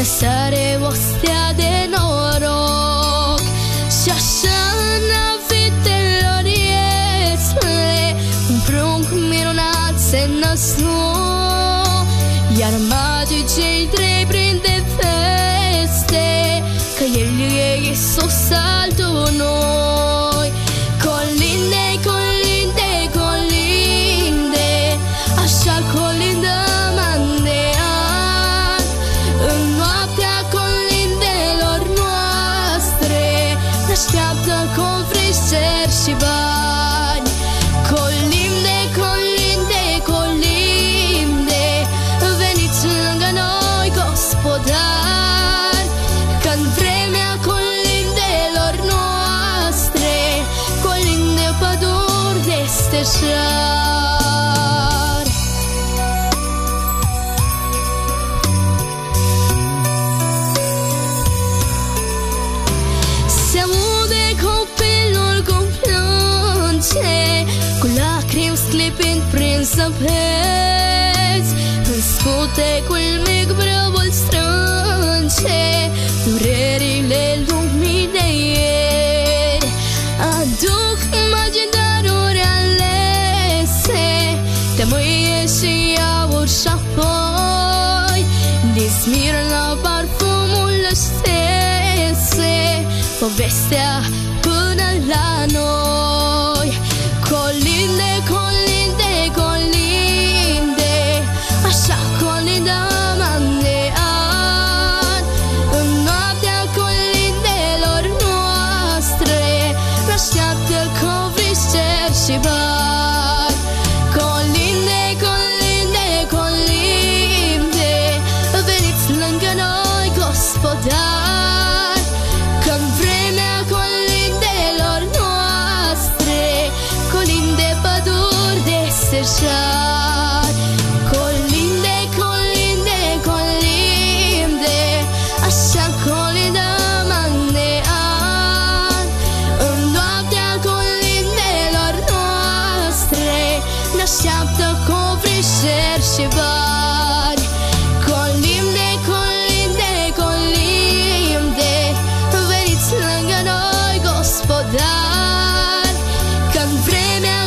sare o stea de noroc și așa în vitelor iesle un prunc minunat se născu, iar magicii trei prinde feste că El e Iisus al noi. Colinde, colinde, colinde, așa colindăm an de an, în noaptea colindelor noastre ne așteaptă confrișeri și bani. Colinde, colinde, colinde, veniți lângă noi, gospodari, că-n vremea colindelor noastre colinde păduri de stejar. Se aude copilul cum plânge, cu lacrimi sclipind prin zăpezi, în scutecul mic brăvul strânge durerile lumii de ieri. Aduc magii daruri alese de mâie și aur și apoi din Smirna parfumul ștese povestea până la noi. Colinde, colinde, colinde, așa colindăm an de an, în noaptea colindelor noastre ne așteaptă covrișeri și bani. Colinde, colinde, colinde, veniți lângă noi, gospodari, că-n vremea colindelor noastre colinde păduri de stejar. Colinde, colinde, colinde, așa colindăm an de an, în noaptea colindelor noastre ne așteaptă covrișeri și bani. Colinde, colinde, colinde, veniți lângă noi, gospodari, că-n vremea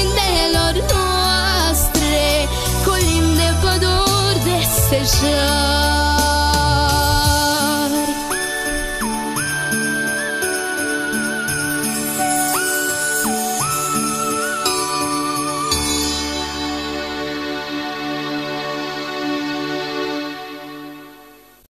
colindelor noastre colinde păduri de stejar.